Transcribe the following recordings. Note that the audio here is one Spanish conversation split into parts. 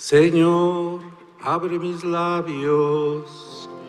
Señor, abre mis labios.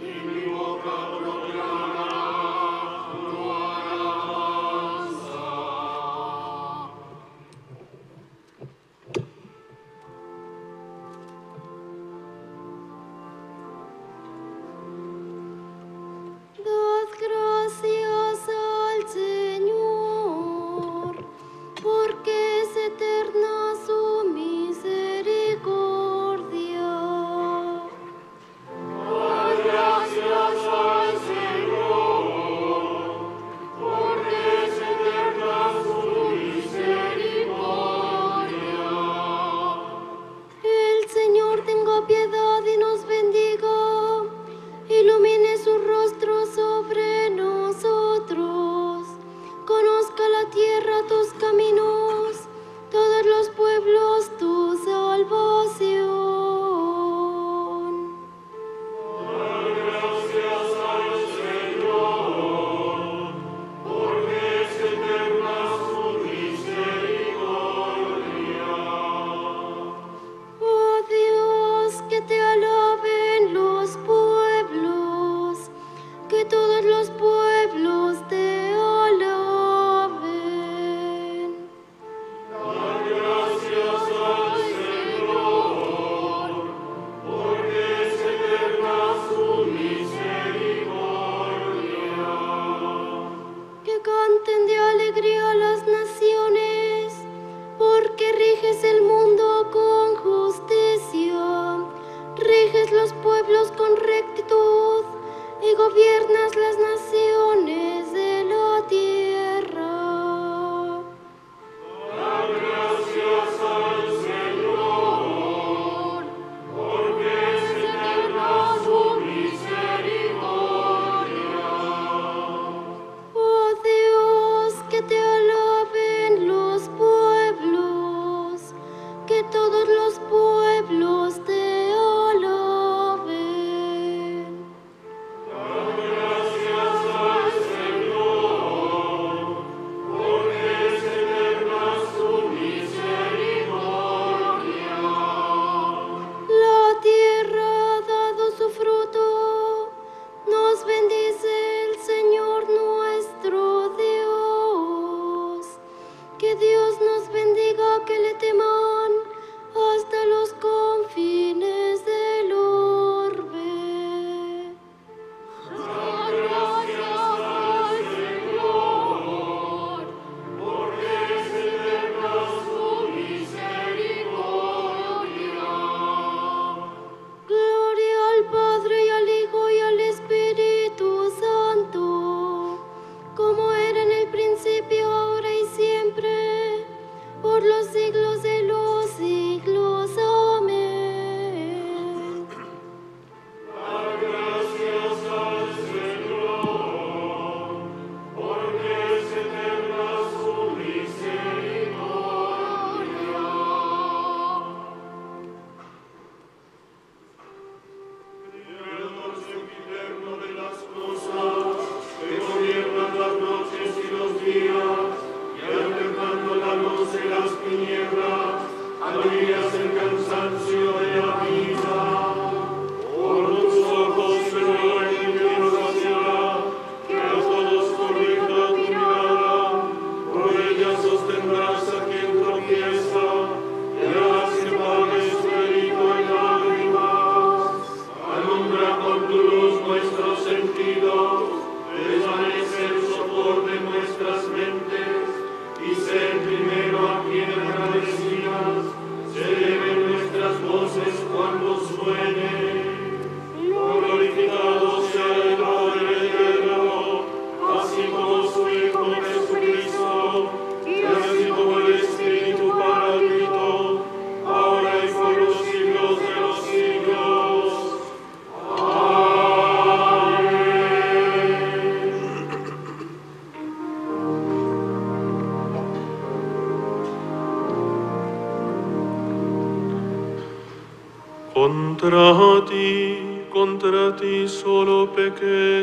Contra ti solo pequé,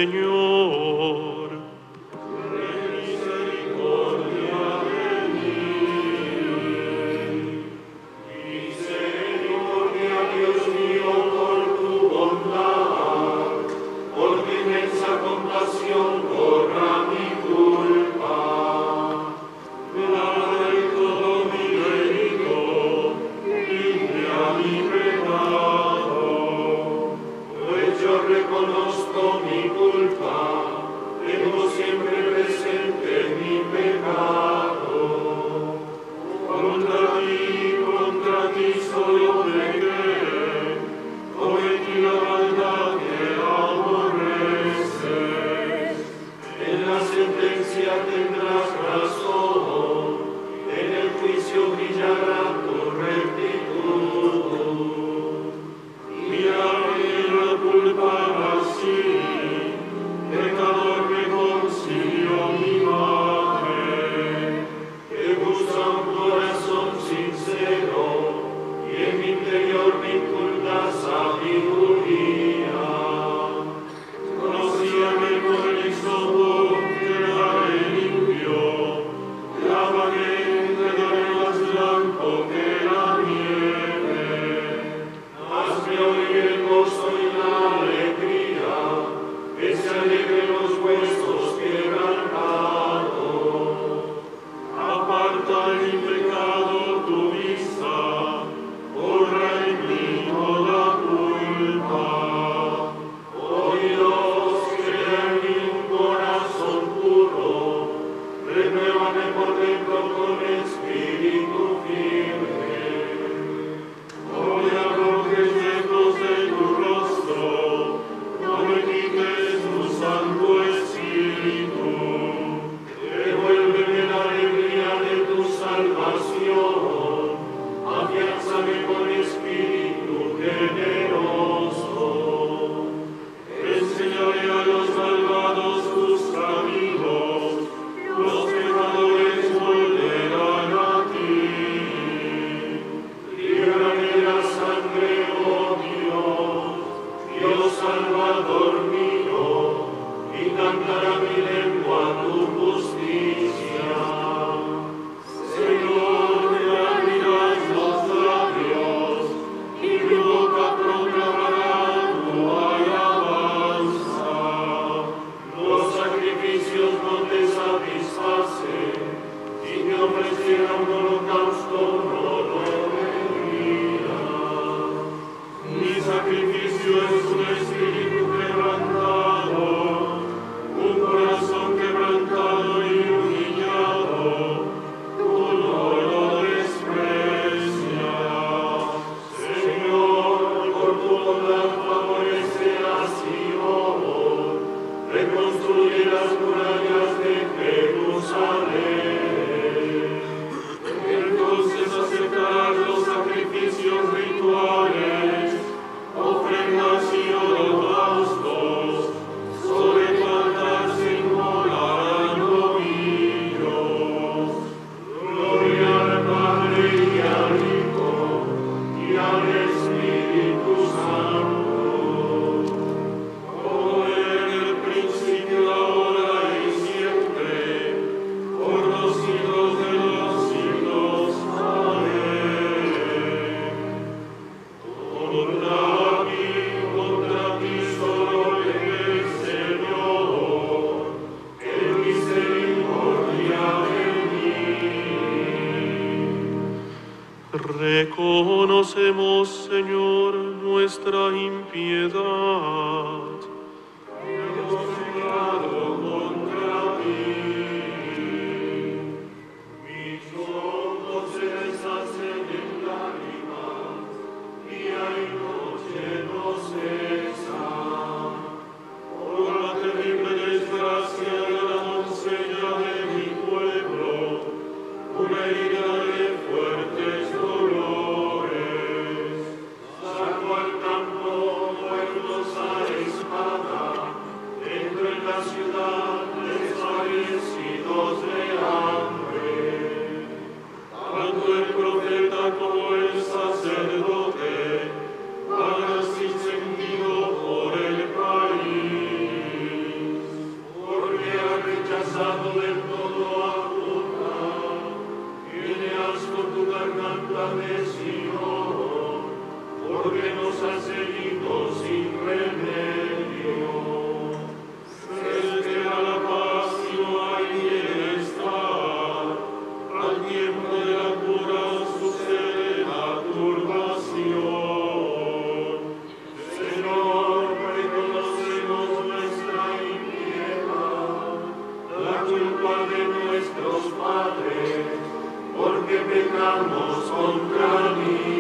Señor. Ten misericordia de mí. Mi Señor, Salvador mío, y cantará mi lengua tu justicia. Señor, me abrirás los labios, y mi boca proclamará tu alabanza. Los sacrificios no te satisfacen, y te ofreciera un holocausto no lo vendría. Mi sacrificio es un espíritu quebrantado, un corazón quebrantado y humillado, tú no lo desprecias. Señor, por tu bondad favorece a Sion, reconstruye las murallas de Jerusalén. Entonces aceptarás los sacrificios rituales, ofrendas y holocaustos, sobre tu altar se inmolarán novillos. Gloria al Padre y al Hijo y al Espíritu Santo, como en el principio, ahora y siempre, por los siglos de los siglos. Amén. Contra ti solo pequé, Señor, en misericordia de mí. Reconocemos, Señor, nuestra impiedad. Hemos pecado contra ti. Mis ojos se deshacen en lágrimas, día y noche no cesan. Por la terrible desgracia de la doncella de mi pueblo, una herida de fuertes dolores. Saco al campo muertos a espada, entro en la ciudad desfallecidos de hambre. Tanto el profeta como el sacerdote hagan sin sentido por el país, porque ha rechazado del todo a Judá, tiene asco tu garganta de Sion, porque nos ha seguido sin remedio. Se da la paz y no hay bienestar, al tiempo de la cura sucede la turbación. Señor, reconocemos nuestra impiedad, la culpa de nuestros padres, porque pecamos contra ti.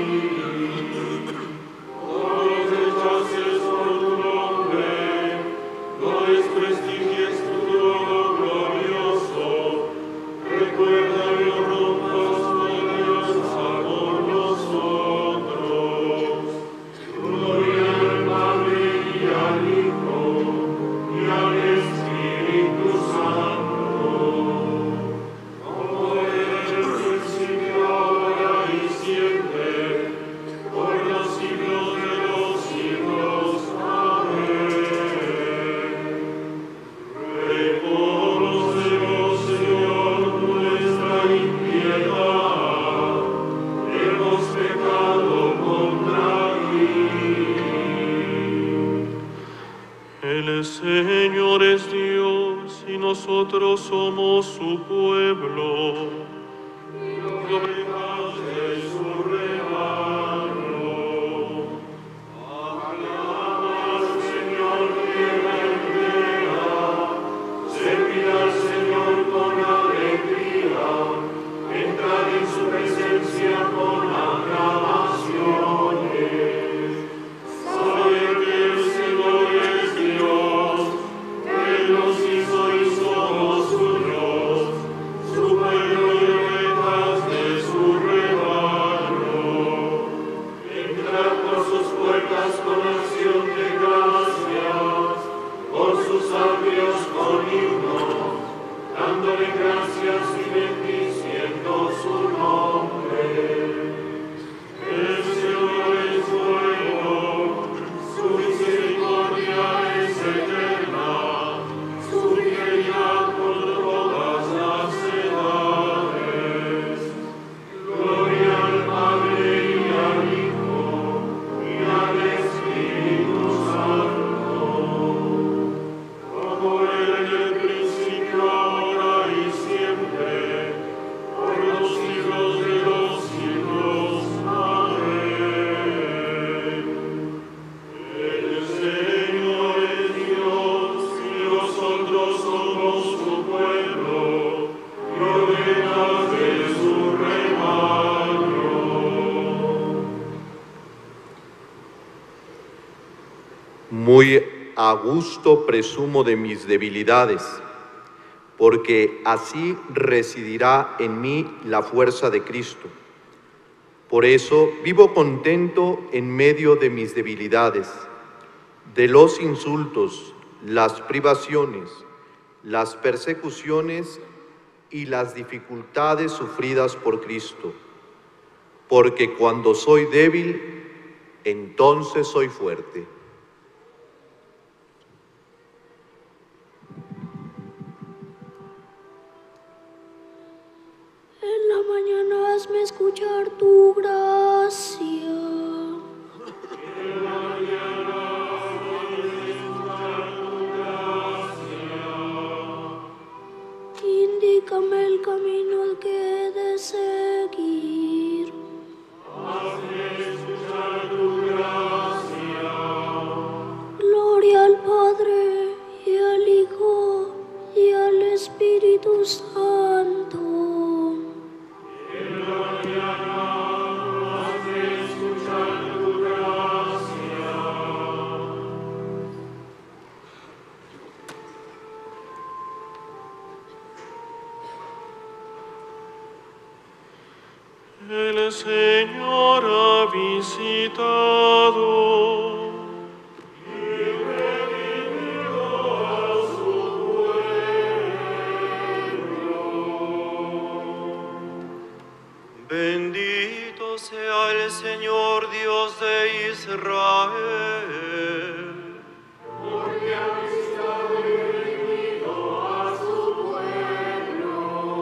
No los rechaces por tu nombre, no desprestigies tu trono glorioso. Recuerda y no rompas tu alianza con nosotros. Gloria al Padre y al Hijo y al Espíritu Santo, como en el principio, ahora y siempre, por los siglos de los siglos. Amén. Reconocemos, Señor, nuestra impiedad, hemos pecado contra ti. El Señor es Dios y nosotros somos su pueblo, y ovejas de su rebaño. Aclama al Señor tierra entera, servid al Señor con alegría, entrad en su presencia con aclamaciones. Sabed que el Señor es Dios, Él nos hizo y somos suyos, su pueblo y ovejas de su Muy a gusto presumo de mis debilidades, porque así residirá en mí la fuerza de Cristo. Por eso vivo contento en medio de mis debilidades, de los insultos, las privaciones, las persecuciones y las dificultades sufridas por Cristo. Porque cuando soy débil, entonces soy fuerte. En la mañana hazme escuchar tu gracia. En la mañana hazme escuchar tu gracia. Indícame el camino que he de seguir. Hazme escuchar tu gracia. Gloria al Padre y al Hijo y al Espíritu Santo. En la mañana hazme escuchar tu gracia. El Señor ha visitado Bendito sea el Señor Dios de Israel. porque ha visitado y redimido a su pueblo.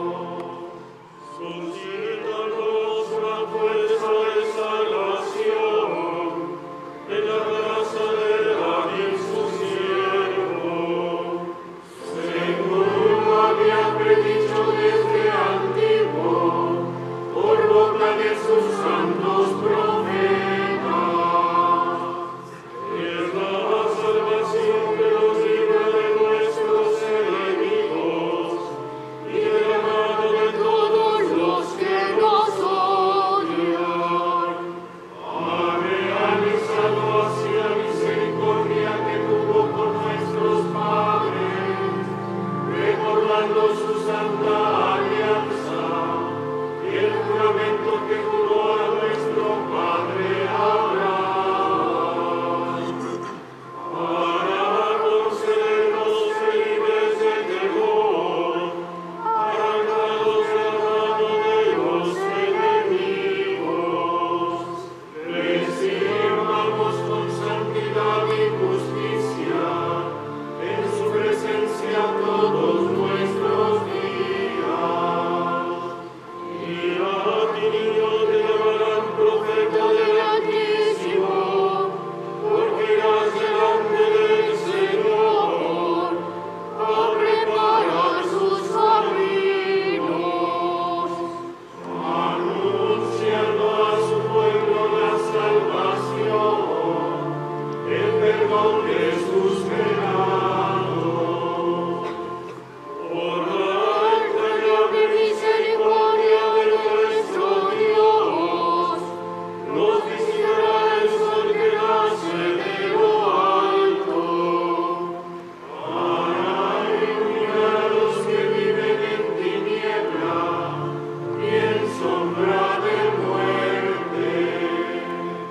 Suscítanos la fuerza de salvación en la casa de David su siervo, según lo había predicho desde antiguo, por boca de sus santos profetas. Es la salvación que nos libra de nuestros enemigos y de la mano de todos los que nos odian. Leal y salvación, misericordia que tuvo con nuestros padres, recordando su santa alianza y el juramento que juró a nuestro padre Abraham, para concedernos libres de temor, arrancados de la mano de los enemigos, les sirvamos con santidad y justicia en su presencia todos nuestros días. Y a ti, niño, te llamarán profeta del Altísimo, porque irás delante del Señor a preparar sus caminos, anunciando a su pueblo la salvación, el perdón de sus pecados. Por la entrañable misericordia de nuestro Dios, nos visitará el sol que nace de lo alto, para iluminar a los que viven en tiniebla y en sombra de muerte,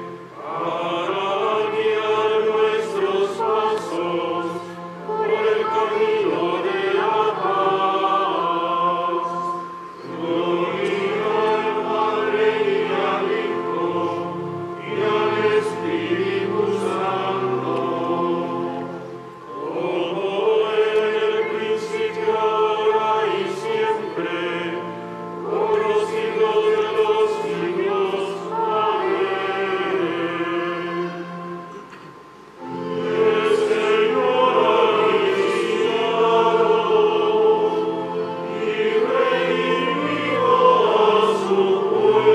para guiar nuestros pasos por el camino de la paz. Gloria al Padre y al Hijo y al Espíritu Santo, como en el principio, ahora y siempre, por los siglos de los siglos. Amén. El Señor ha visitado y redimido a su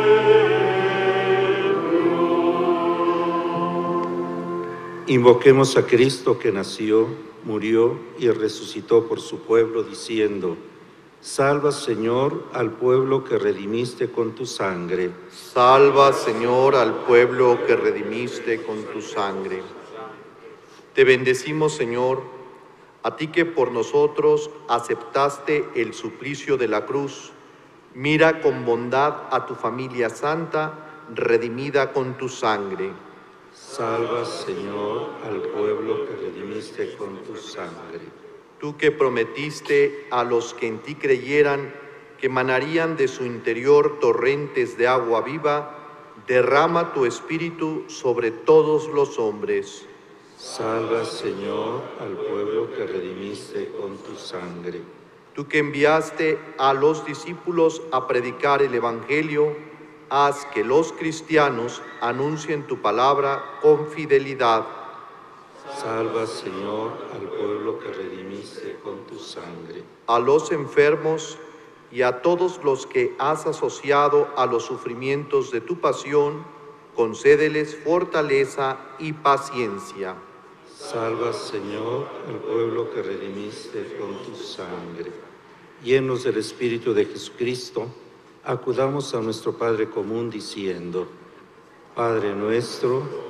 pueblo. Invoquemos a Cristo que nació, murió y resucitó por su pueblo, diciendo: Salva, Señor, al pueblo que redimiste con tu sangre. Salva, Señor, al pueblo que redimiste con tu sangre. Te bendecimos, Señor, a ti que por nosotros aceptaste el suplicio de la cruz. Mira con bondad a tu familia santa, redimida con tu sangre. Salva, Señor, al pueblo que redimiste con tu sangre. Tú que prometiste a los que en ti creyeran que emanarían de su interior torrentes de agua viva, derrama tu espíritu sobre todos los hombres. Salva, Señor, al pueblo que redimiste con tu sangre. Tú que enviaste a los discípulos a predicar el Evangelio, haz que los cristianos anuncien tu palabra con fidelidad. Salva, Señor, al pueblo que redimiste con tu sangre. A los enfermos y a todos los que has asociado a los sufrimientos de tu pasión, concédeles fortaleza y paciencia. Salva, Señor, al pueblo que redimiste con tu sangre. Llenos del Espíritu de Jesucristo, acudamos a nuestro Padre común diciendo: Padre nuestro,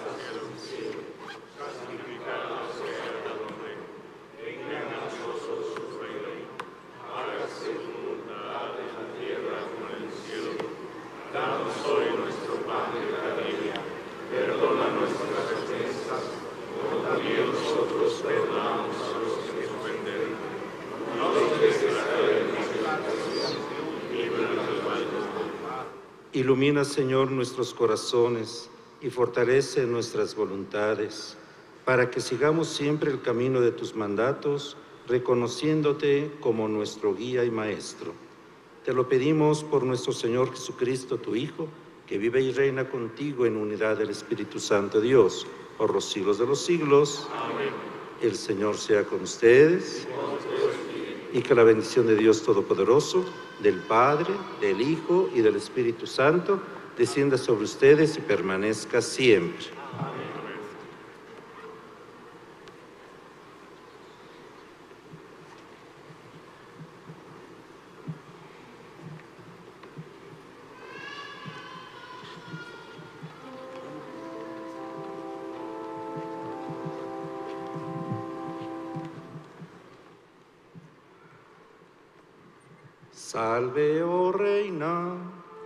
ilumina, Señor, nuestros corazones y fortalece nuestras voluntades, para que sigamos siempre el camino de tus mandatos, reconociéndote como nuestro guía y maestro. Te lo pedimos por nuestro Señor Jesucristo, tu Hijo, que vive y reina contigo en unidad del Espíritu Santo, Dios, por los siglos de los siglos. Amén. El Señor sea con ustedes. Y que la bendición de Dios Todopoderoso, del Padre, del Hijo y del Espíritu Santo, descienda sobre ustedes y permanezca siempre. Amén. Salve, oh Reina.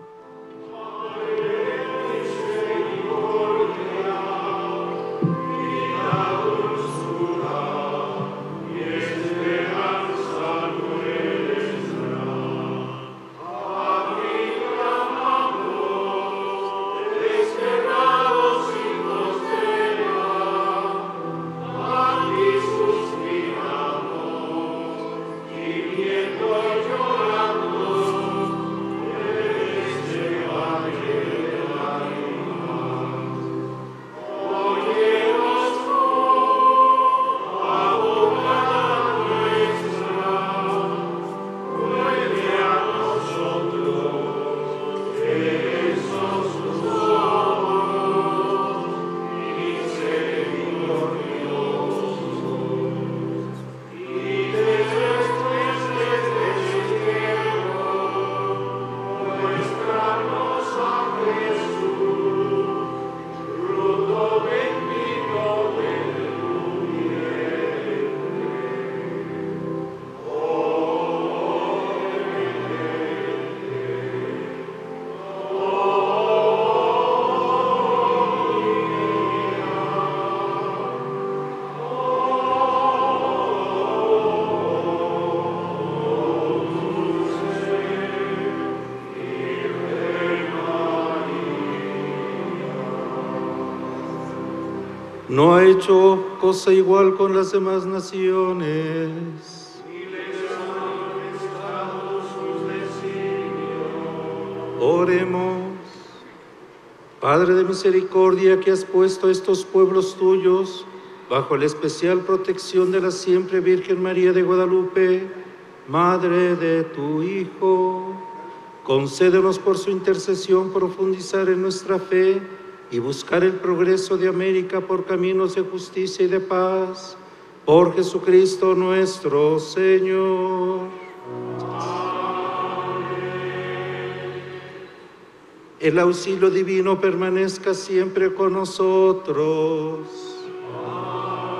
No ha hecho cosa igual con las demás naciones. Oremos. Padre de misericordia, que has puesto a estos pueblos tuyos bajo la especial protección de la siempre Virgen María de Guadalupe, Madre de tu Hijo, concédenos por su intercesión profundizar en nuestra fe y buscar el progreso de América por caminos de justicia y de paz. Por Jesucristo nuestro Señor. El auxilio divino permanezca siempre con nosotros. Amén.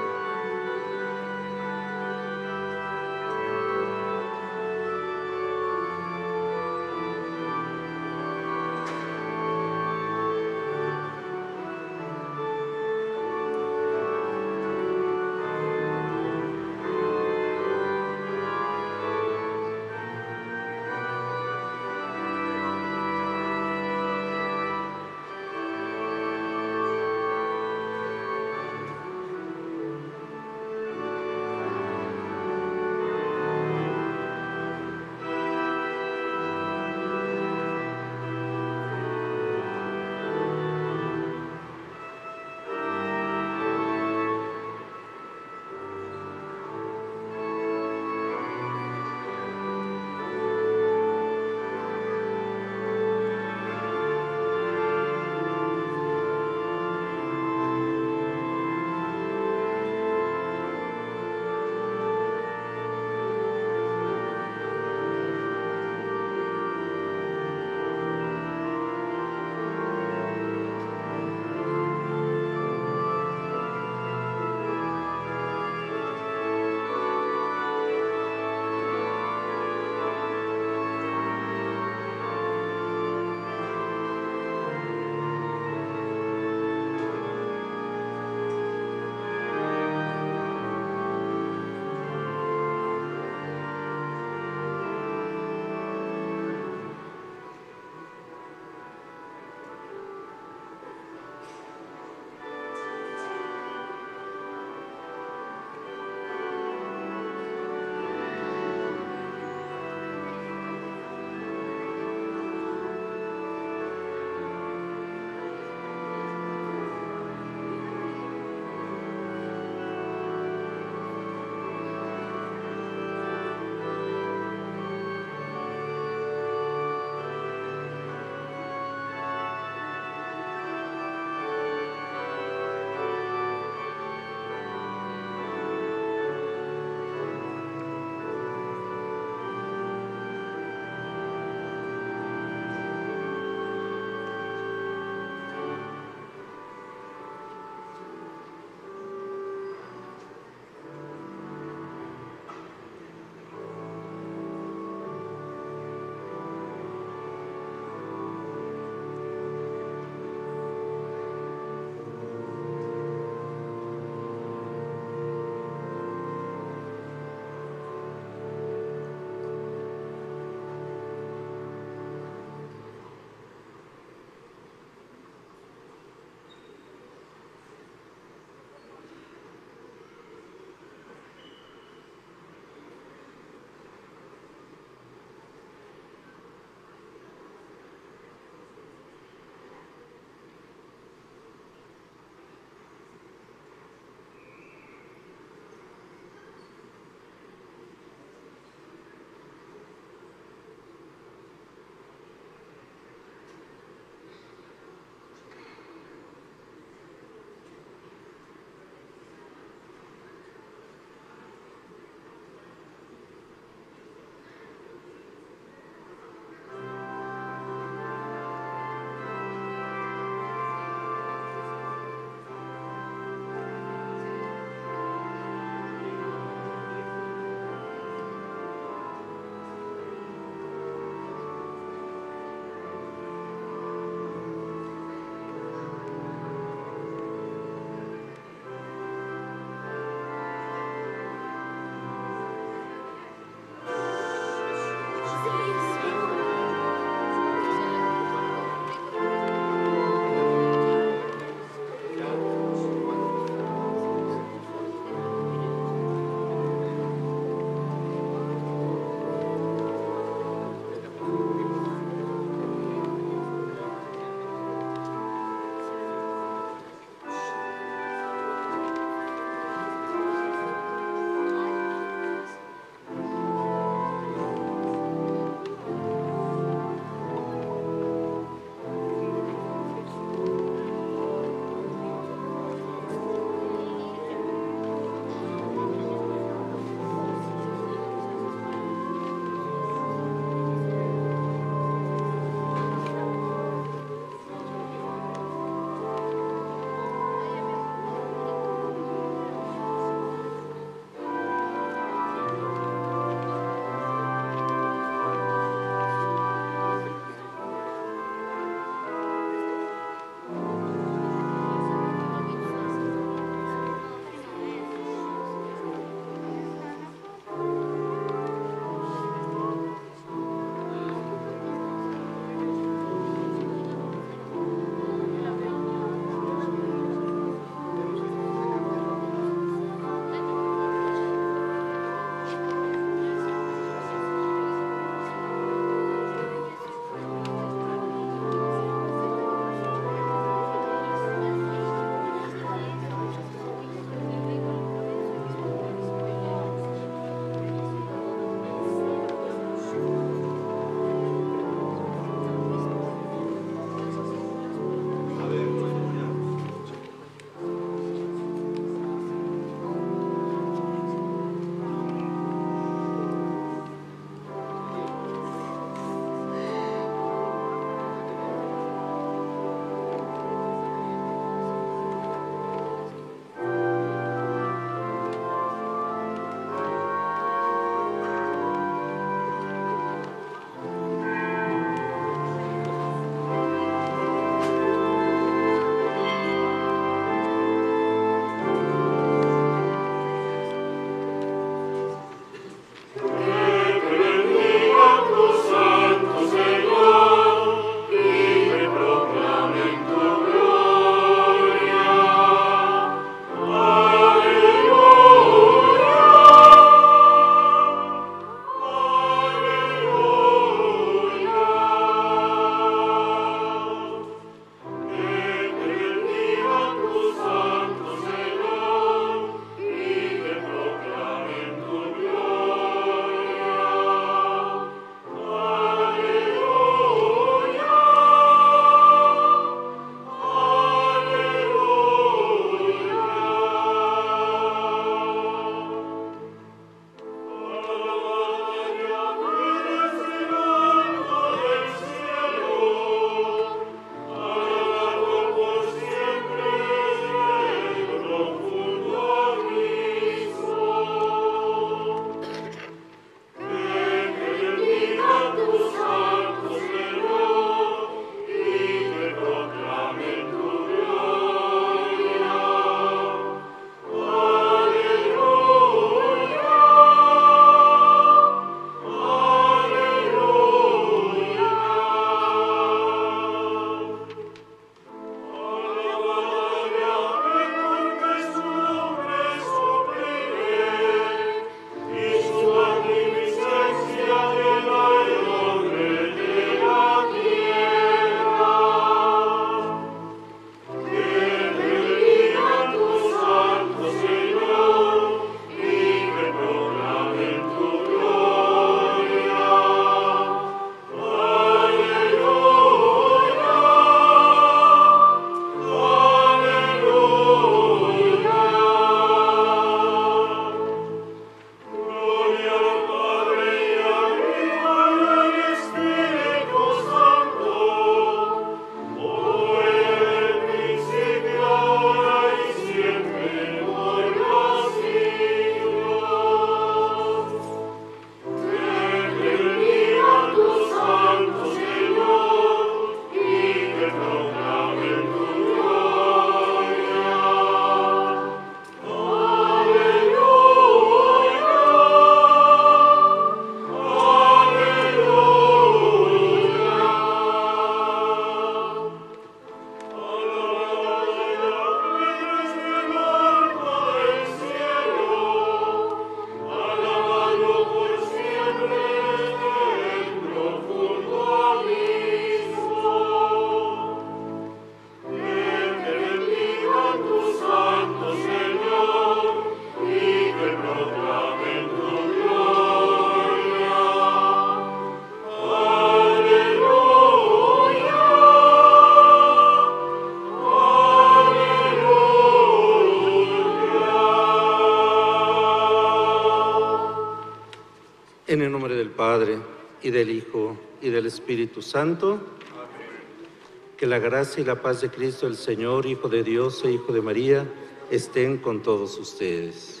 y del Hijo, y del Espíritu Santo. Que la gracia y la paz de Cristo, el Señor, Hijo de Dios e Hijo de María, estén con todos ustedes.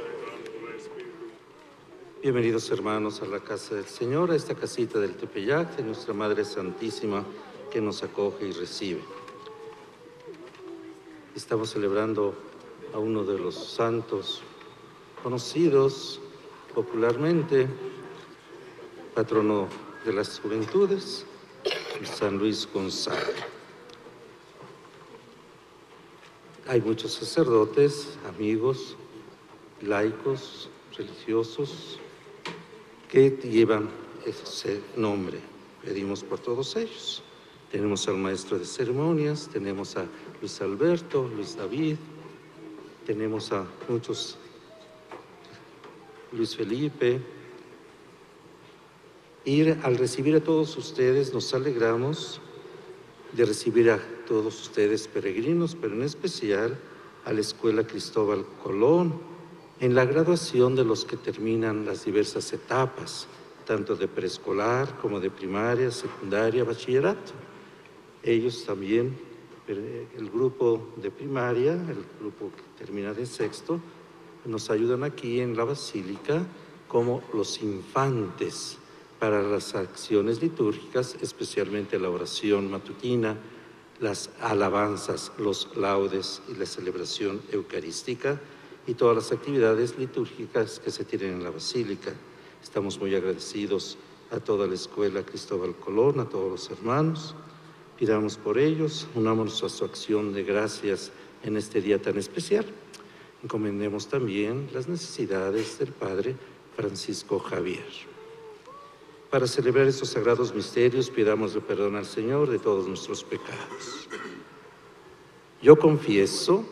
Bienvenidos, hermanos, a la casa del Señor, a esta casita del Tepeyac, de nuestra Madre Santísima, que nos acoge y recibe. Estamos celebrando a uno de los santos conocidos popularmente, patrono de las juventudes, San Luis Gonzaga. Hay muchos sacerdotes, amigos, laicos, religiosos, que llevan ese nombre. Pedimos por todos ellos. Tenemos al maestro de ceremonias, tenemos a Luis Alberto, Luis David, tenemos a muchos, Luis Felipe. Y al recibir a todos ustedes, nos alegramos de recibir a todos ustedes peregrinos, pero en especial a la Escuela Cristóbal Colón, en la graduación de los que terminan las diversas etapas, tanto de preescolar como de primaria, secundaria, bachillerato. Ellos también, el grupo de primaria, el grupo que termina de sexto, nos ayudan aquí en la Basílica como los infantes para las acciones litúrgicas, especialmente la oración matutina, las alabanzas, los laudes y la celebración eucarística y todas las actividades litúrgicas que se tienen en la Basílica. Estamos muy agradecidos a toda la Escuela Cristóbal Colón, a todos los hermanos. Pidamos por ellos, unámonos a su acción de gracias en este día tan especial. Encomendemos también las necesidades del Padre Francisco Javier. Para celebrar estos sagrados misterios, pidamosle perdón al Señor de todos nuestros pecados. Yo confieso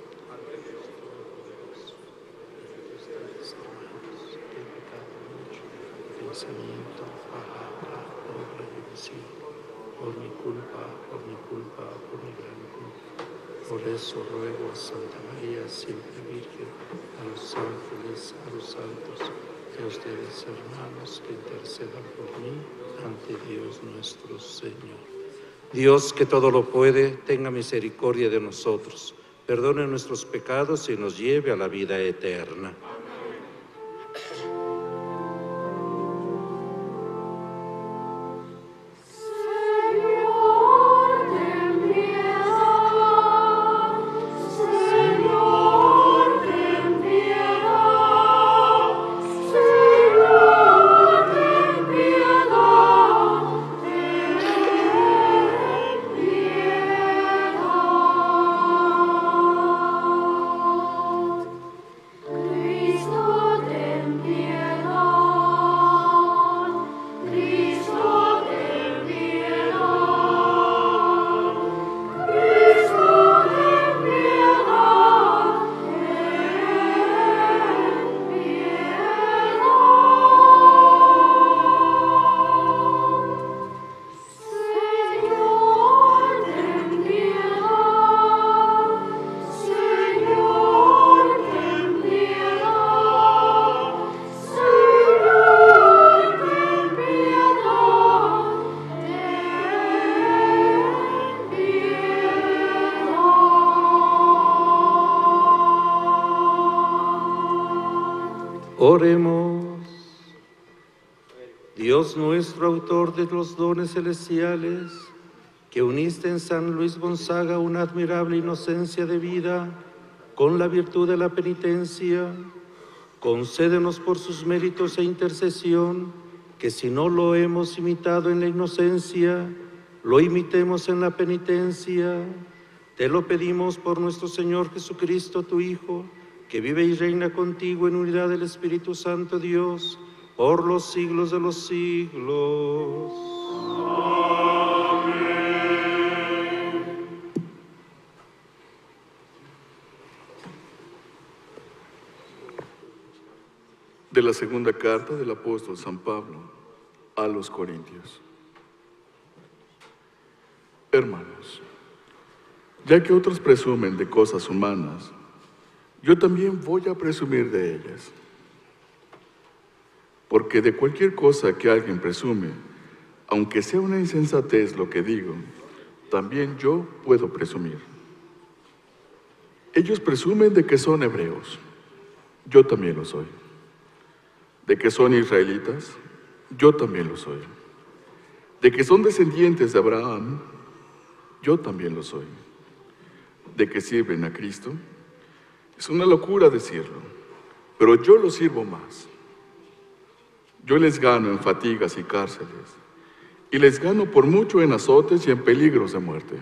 pensamiento, palabra, obra y omisión, por mi culpa, por mi gran culpa. Por eso ruego a Santa María, siempre Virgen, a los ángeles, a los santos, y a ustedes, hermanos, que intercedan por mí ante Dios nuestro Señor. Dios, que todo lo puede, tenga misericordia de nosotros, perdone nuestros pecados y nos lleve a la vida eterna. Oremos. Dios nuestro, autor de los dones celestiales, que uniste en San Luis Gonzaga una admirable inocencia de vida con la virtud de la penitencia, concédenos por sus méritos e intercesión, que si no lo hemos imitado en la inocencia, lo imitemos en la penitencia. Te lo pedimos por nuestro Señor Jesucristo, tu Hijo, que vive y reina contigo en unidad del Espíritu Santo, Dios, por los siglos de los siglos. Amén. De la segunda carta del apóstol San Pablo a los Corintios. Hermanos, ya que otros presumen de cosas humanas, yo también voy a presumir de ellas. Porque de cualquier cosa que alguien presume, aunque sea una insensatez lo que digo, también yo puedo presumir. Ellos presumen de que son hebreos, yo también lo soy. De que son israelitas, yo también lo soy. De que son descendientes de Abraham, yo también lo soy. De que sirven a Cristo, es una locura decirlo, pero yo lo sirvo más. Yo les gano en fatigas y cárceles, y les gano por mucho en azotes y en peligros de muerte.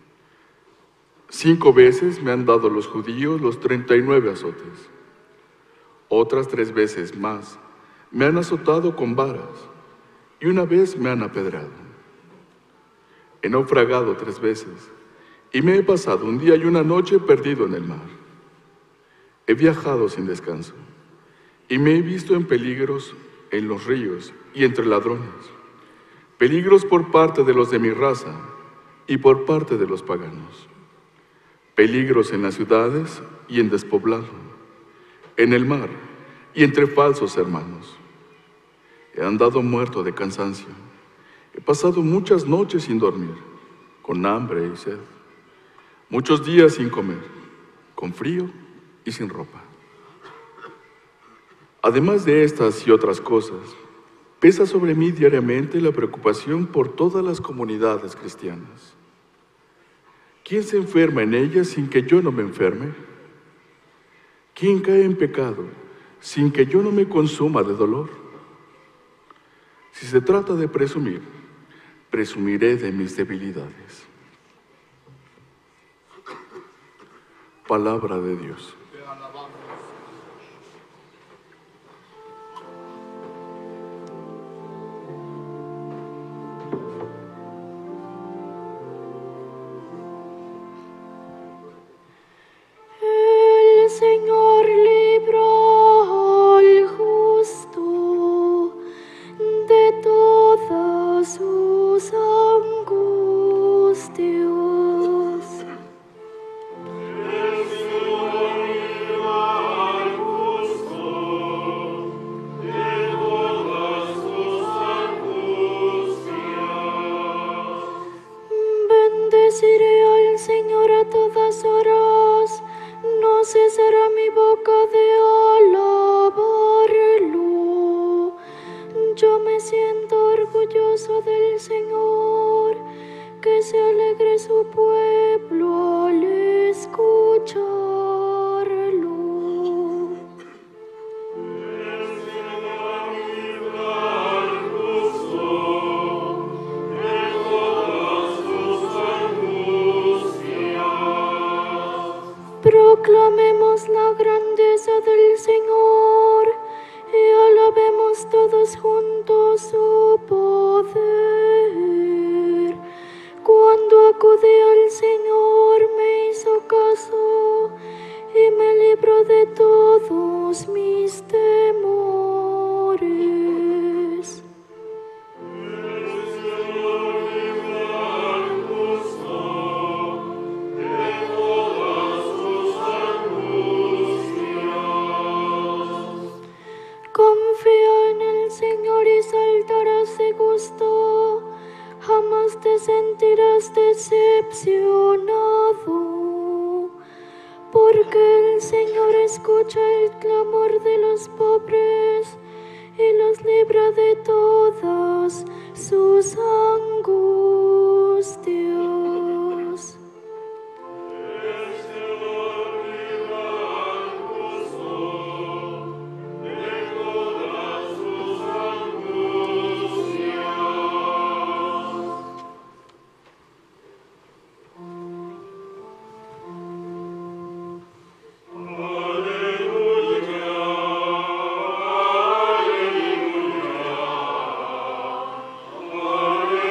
5 veces me han dado los judíos los 39 azotes. Otras 3 veces más me han azotado con varas, y una vez me han apedreado. He naufragado 3 veces, y me he pasado un día y una noche perdido en el mar. He viajado sin descanso, y me he visto en peligros en los ríos y entre ladrones, peligros por parte de los de mi raza y por parte de los paganos, peligros en las ciudades y en despoblado, en el mar y entre falsos hermanos. He andado muerto de cansancio, he pasado muchas noches sin dormir, con hambre y sed, muchos días sin comer, con frío y sin ropa. Además de estas y otras cosas, pesa sobre mí diariamente la preocupación por todas las comunidades cristianas. ¿Quién se enferma en ellas sin que yo no me enferme? ¿Quién cae en pecado sin que yo no me consuma de dolor? Si se trata de presumir, presumiré de mis debilidades. Palabra de Dios. El Señor libra al justo de todas sus angustias. Bendeciré al Señor a todas horas, no cesará mi boca de alabarlo. Yo me siento orgulloso del Señor, que se alegre su pueblo al escucharlo. Proclamemos la grandeza del Señor y alabemos todos juntos su poder. Cuando acudí al Señor me hizo caso y me libró de todos mis temores. Confía en el Señor y saltarás de gusto, jamás te sentirás decepcionado, porque el Señor escucha el clamor de los pobres y los libra de todas sus angustias. Alleluia.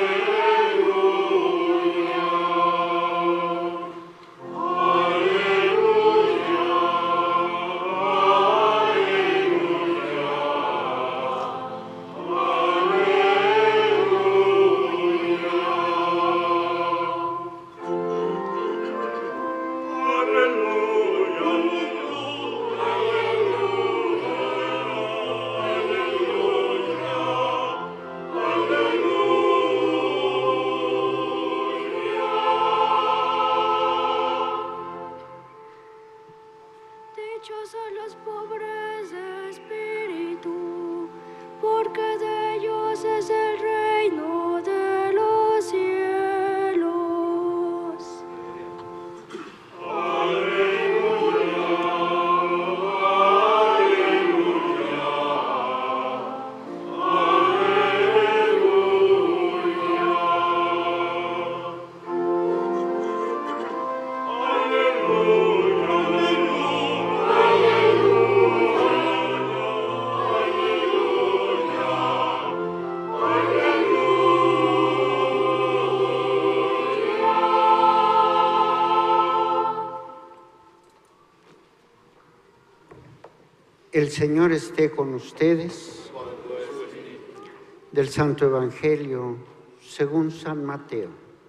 El Señor esté con ustedes. Del Santo Evangelio según San Mateo.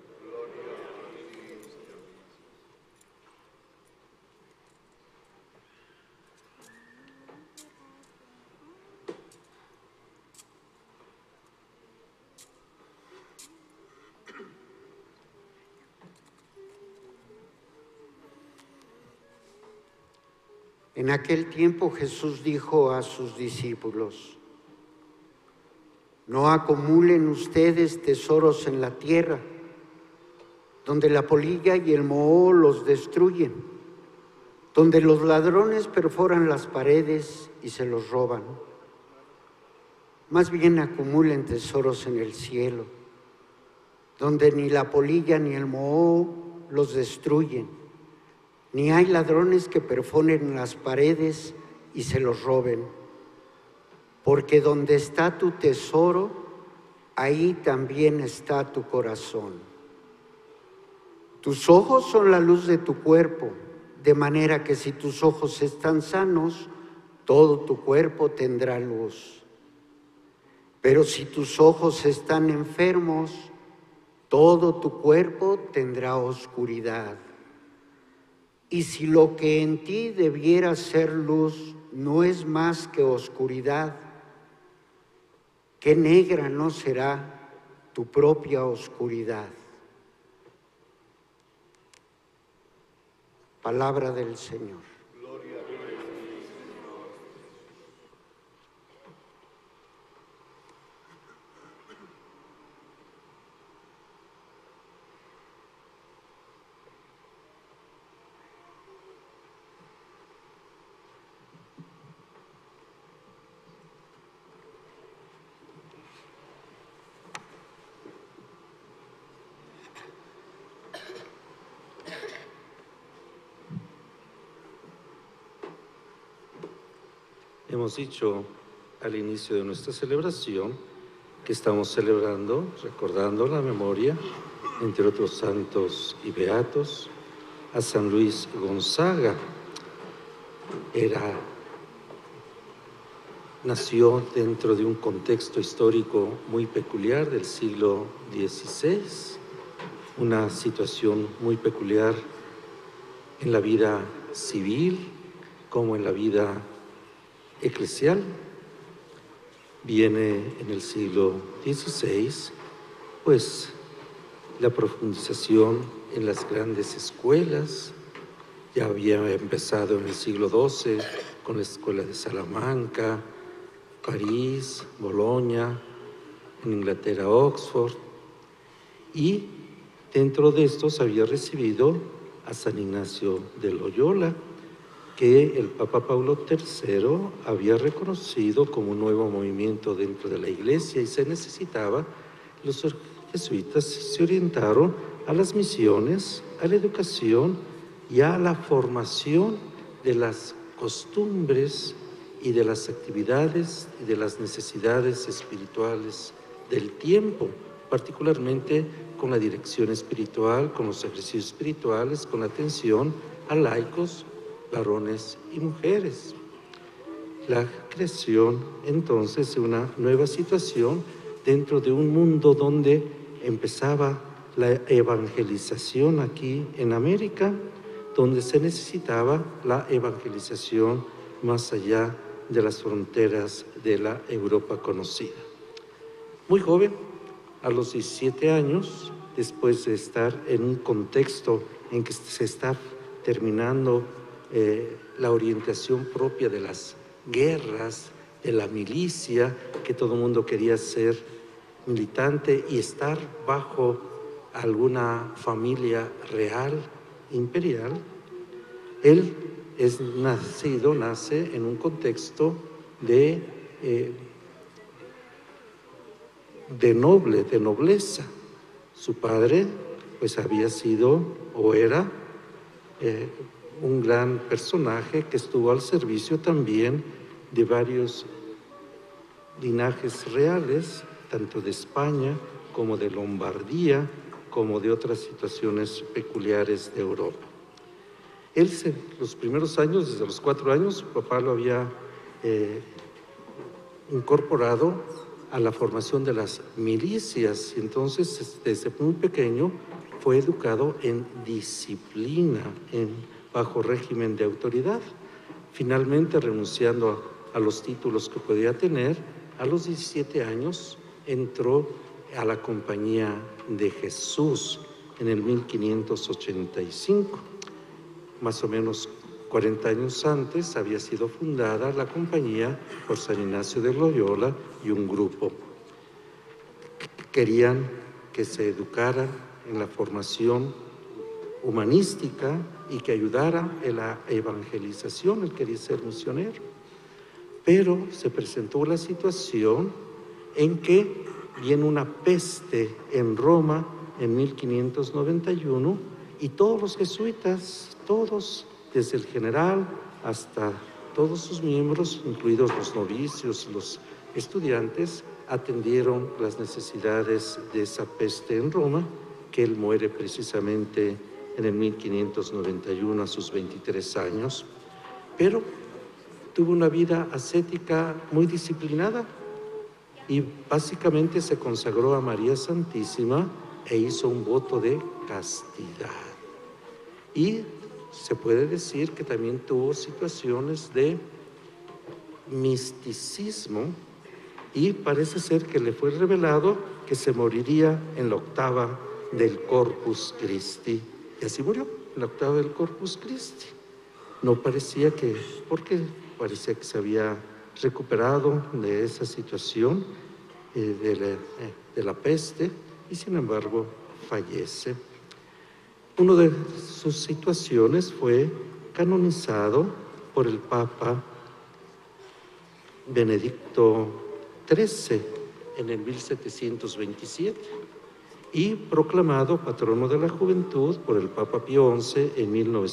En aquel tiempo Jesús dijo a sus discípulos: no acumulen ustedes tesoros en la tierra, donde la polilla y el moho los destruyen, donde los ladrones perforan las paredes y se los roban. Más bien acumulen tesoros en el cielo, donde ni la polilla ni el moho los destruyen, ni hay ladrones que perforen las paredes y se los roben. Porque donde está tu tesoro, ahí también está tu corazón. Tus ojos son la luz de tu cuerpo, de manera que si tus ojos están sanos, todo tu cuerpo tendrá luz. Pero si tus ojos están enfermos, todo tu cuerpo tendrá oscuridad. Y si lo que en ti debiera ser luz no es más que oscuridad, ¿qué negra no será tu propia oscuridad? Palabra del Señor. Gloria a Dios, Señor. Hemos dicho al inicio de nuestra celebración que estamos celebrando, recordando la memoria, entre otros santos y beatos, a San Luis Gonzaga. Nació dentro de un contexto histórico muy peculiar del siglo XVI, una situación muy peculiar en la vida civil como en la vida eclesial. Viene en el siglo XVI, pues, la profundización en las grandes escuelas. Ya había empezado en el siglo XII con la escuela de Salamanca, París, Bolonia, en Inglaterra, Oxford, y dentro de estos había recibido a San Ignacio de Loyola, que el Papa Pablo III había reconocido como un nuevo movimiento dentro de la Iglesia y se necesitaba. Los jesuitas se orientaron a las misiones, a la educación y a la formación de las costumbres y de las actividades y de las necesidades espirituales del tiempo, particularmente con la dirección espiritual, con los ejercicios espirituales, con la atención a laicos, varones y mujeres. La creación entonces de una nueva situación dentro de un mundo donde empezaba la evangelización aquí en América, donde se necesitaba la evangelización más allá de las fronteras de la Europa conocida. Muy joven, a los 17 años, después de estar en un contexto en que se está terminando la orientación propia de las guerras, de la milicia, que todo el mundo quería ser militante y estar bajo alguna familia real, imperial. Él nace en un contexto de nobleza. Su padre, pues, había sido o era un gran personaje que estuvo al servicio también de varios linajes reales, tanto de España como de Lombardía, como de otras situaciones peculiares de Europa. Él, los primeros años, desde los 4 años, su papá lo había incorporado a la formación de las milicias. Entonces, desde muy pequeño fue educado en disciplina, bajo régimen de autoridad. Finalmente, renunciando a los títulos que podía tener, a los 17 años entró a la Compañía de Jesús en el 1585. Más o menos 40 años antes había sido fundada la compañía por San Ignacio de Loyola y un grupo. Querían que se educara en la formación humanística y que ayudara en la evangelización. Él quería ser misionero. Pero se presentó la situación en que viene una peste en Roma en 1591 y todos los jesuitas, todos, desde el general hasta todos sus miembros, incluidos los novicios, los estudiantes, atendieron las necesidades de esa peste en Roma, que él muere precisamente en el 1591 a sus 23 años, pero tuvo una vida ascética muy disciplinada y básicamente se consagró a María Santísima e hizo un voto de castidad. Y se puede decir que también tuvo situaciones de misticismo y parece ser que le fue revelado que se moriría en la octava del Corpus Christi. Y así murió, en la octava del Corpus Christi. No parecía que, porque parecía que se había recuperado de esa situación de la peste y sin embargo fallece. Una de sus situaciones fue canonizado por el Papa Benedicto XIII en el 1727 y proclamado patrono de la juventud por el Papa Pío XI en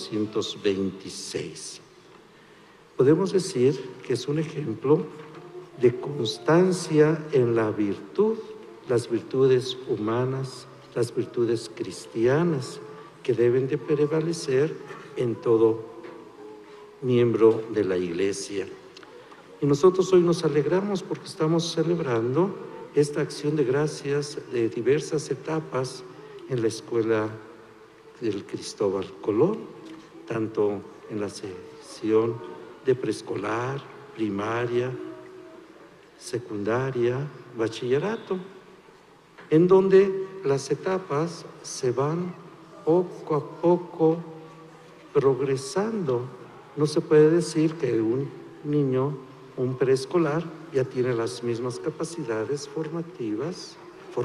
1926. Podemos decir que es un ejemplo de constancia en la virtud, las virtudes humanas, las virtudes cristianas, que deben de prevalecer en todo miembro de la Iglesia. Y nosotros hoy nos alegramos porque estamos celebrando esta acción de gracias de diversas etapas en la escuela del Cristóbal Colón, tanto en la sección de preescolar, primaria, secundaria, bachillerato, en donde las etapas se van poco a poco progresando. No se puede decir que un niño, un preescolar, ya tiene las mismas capacidades formativas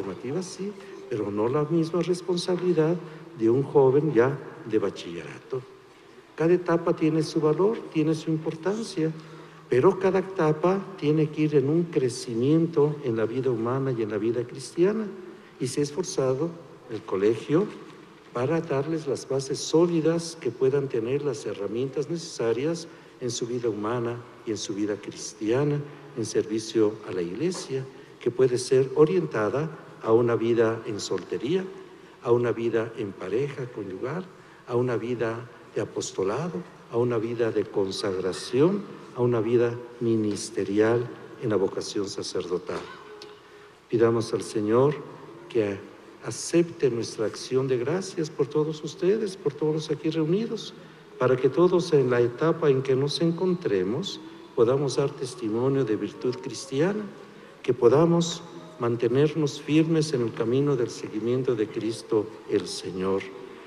sí, pero no la misma responsabilidad de un joven ya de bachillerato. Cada etapa tiene su valor, tiene su importancia, pero cada etapa tiene que ir en un crecimiento en la vida humana y en la vida cristiana. Y se ha esforzado el colegio para darles las bases sólidas que puedan tener las herramientas necesarias en su vida humana y en su vida cristiana, en servicio a la Iglesia, que puede ser orientada a una vida en soltería, a una vida en pareja conyugal, a una vida de apostolado, a una vida de consagración, a una vida ministerial en la vocación sacerdotal. Pidamos al Señor que acepte nuestra acción de gracias por todos ustedes, por todos aquí reunidos, para que todos en la etapa en que nos encontremos podamos dar testimonio de virtud cristiana, que podamos mantenernos firmes en el camino del seguimiento de Cristo el Señor.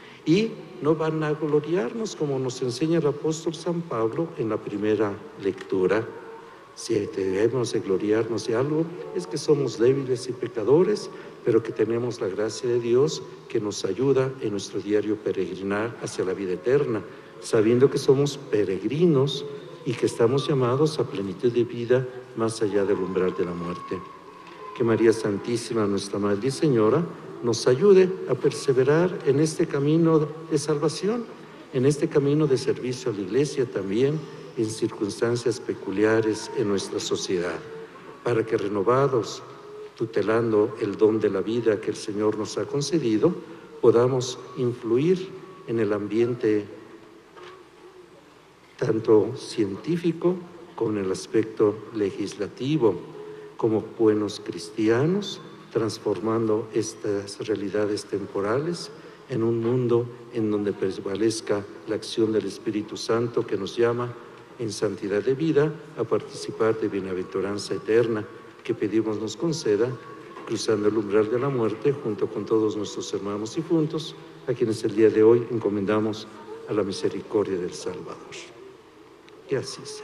Y no van a gloriarnos como nos enseña el apóstol San Pablo en la primera lectura. Si debemos de gloriarnos de algo, es que somos débiles y pecadores, pero que tenemos la gracia de Dios que nos ayuda en nuestro diario peregrinar hacia la vida eterna, sabiendo que somos peregrinos y que estamos llamados a plenitud de vida más allá del umbral de la muerte. Que María Santísima, nuestra Madre y Señora, nos ayude a perseverar en este camino de salvación, en este camino de servicio a la Iglesia también, en circunstancias peculiares en nuestra sociedad, para que renovados, tutelando el don de la vida que el Señor nos ha concedido, podamos influir en el ambiente tanto científico como en el aspecto legislativo, como buenos cristianos, transformando estas realidades temporales en un mundo en donde prevalezca la acción del Espíritu Santo que nos llama en santidad de vida a participar de bienaventuranza eterna que pedimos nos conceda, cruzando el umbral de la muerte junto con todos nuestros hermanos difuntos, a quienes el día de hoy encomendamos a la misericordia del Salvador. Que así sea.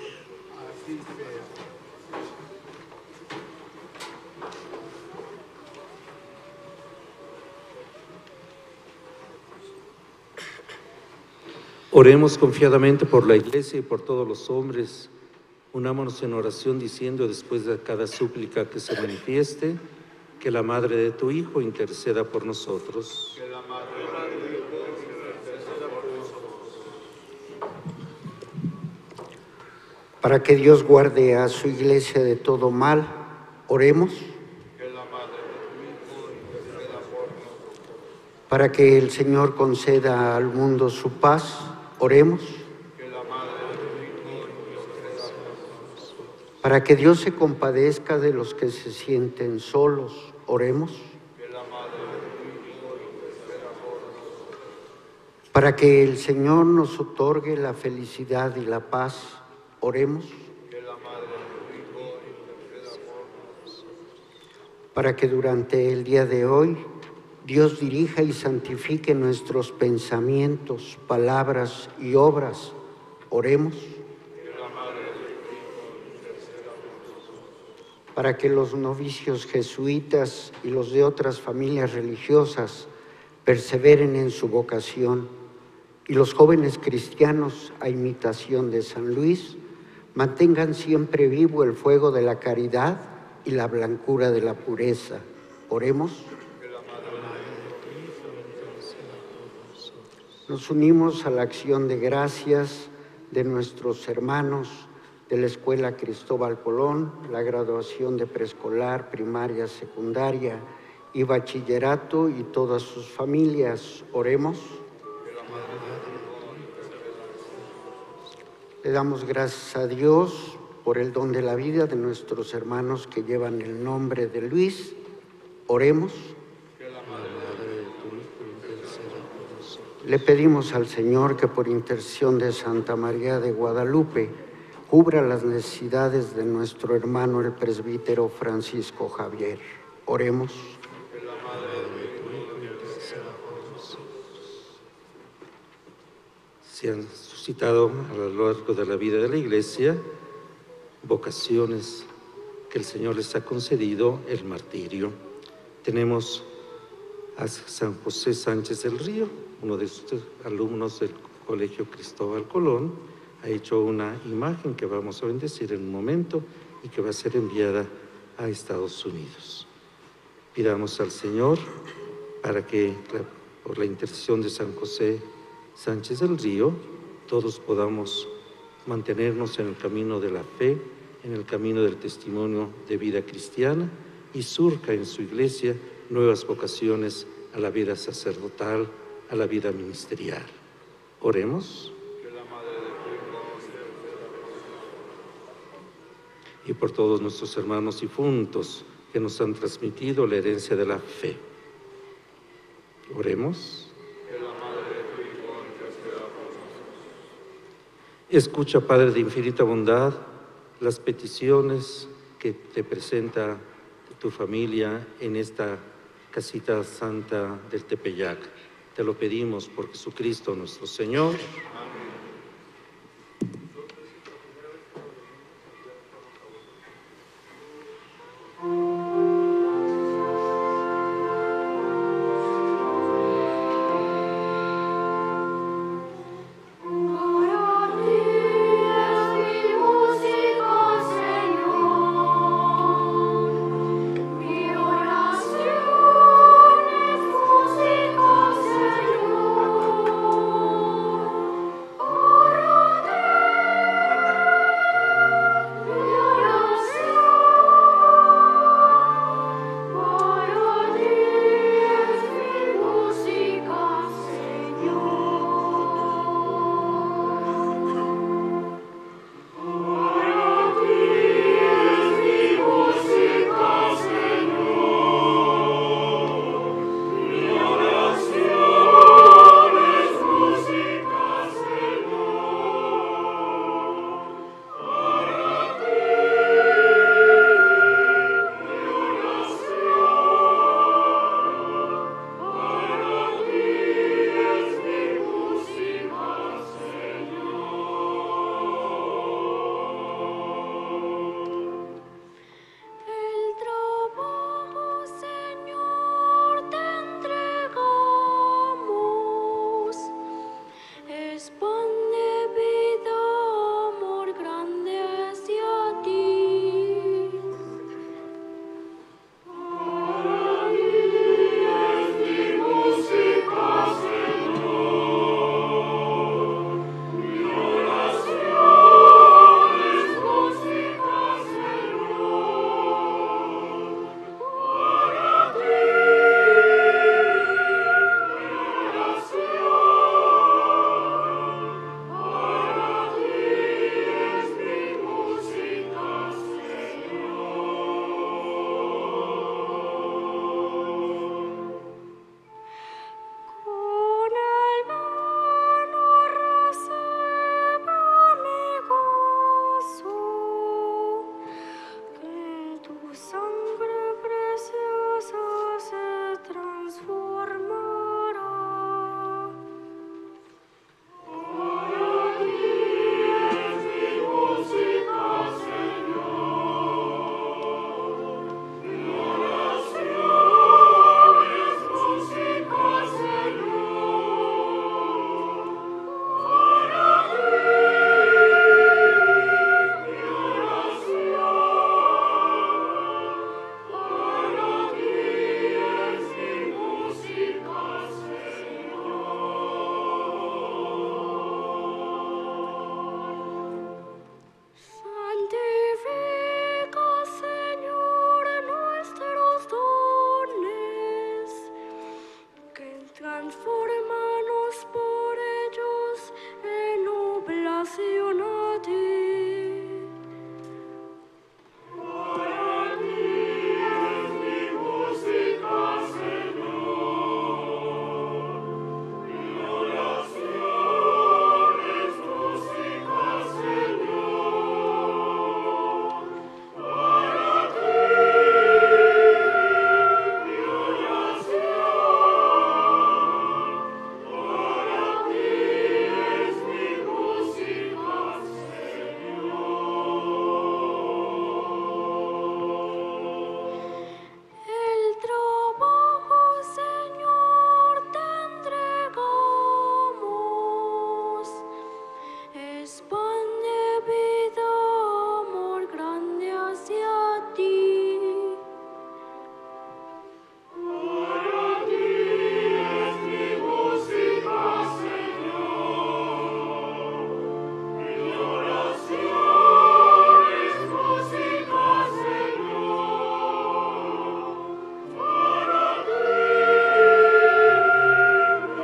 Oremos confiadamente por la Iglesia y por todos los hombres. Unámonos en oración diciendo después de cada súplica que se manifieste, que la Madre de tu Hijo interceda por nosotros. Que la Madre de tu Hijo interceda por nosotros. Para que Dios guarde a su Iglesia de todo mal, oremos. Que la Madre de tu Hijo interceda por nosotros. Para que el Señor conceda al mundo su paz, oremos. Que la Madre de tu Hijo interceda por nosotros. Para que Dios se compadezca de los que se sienten solos, oremos. Que la Madre de tu Hijo interceda por nosotros. Para que el Señor nos otorgue la felicidad y la paz, oremos. Que la Madre de tu Hijo interceda por nosotros. Para que durante el día de hoy Dios dirija y santifique nuestros pensamientos, palabras y obras, oremos. Para que los novicios jesuitas y los de otras familias religiosas perseveren en su vocación y los jóvenes cristianos, a imitación de San Luis, mantengan siempre vivo el fuego de la caridad y la blancura de la pureza. Oremos. Nos unimos a la acción de gracias de nuestros hermanos de la Escuela Cristóbal Colón, la graduación de preescolar, primaria, secundaria y bachillerato y todas sus familias. Oremos. Le damos gracias a Dios por el don de la vida de nuestros hermanos que llevan el nombre de Luis. Oremos. Le pedimos al Señor que por intercesión de Santa María de Guadalupe cubra las necesidades de nuestro hermano el presbítero Francisco Javier. Oremos. Se han suscitado a lo largo de la vida de la Iglesia vocaciones que el Señor les ha concedido el martirio. Tenemos a San José Sánchez del Río, uno de sus alumnos del Colegio Cristóbal Colón, ha hecho una imagen que vamos a bendecir en un momento y que va a ser enviada a Estados Unidos. Pidamos al Señor para que, por la intercesión de San José Sánchez del Río, todos podamos mantenernos en el camino de la fe, en el camino del testimonio de vida cristiana y surja en su iglesia nuevas vocaciones a la vida sacerdotal, a la vida ministerial. Oremos. Y por todos nuestros hermanos difuntos que nos han transmitido la herencia de la fe. Oremos. Escucha, Padre de infinita bondad, las peticiones que te presenta tu familia en esta casita santa del Tepeyac. Te lo pedimos por Jesucristo nuestro Señor. Transfórmanos por ellos en oblación a ti. Para ti es mi música, Señor, mi oración es música, Señor. Para ti mi oración, para ti es mi música, El trabajo, Señor, te entregamos. Es pan de vida, amor grande hacia ti. Para ti es mi música, Señor. Mi oración es música, Señor. Para ti mi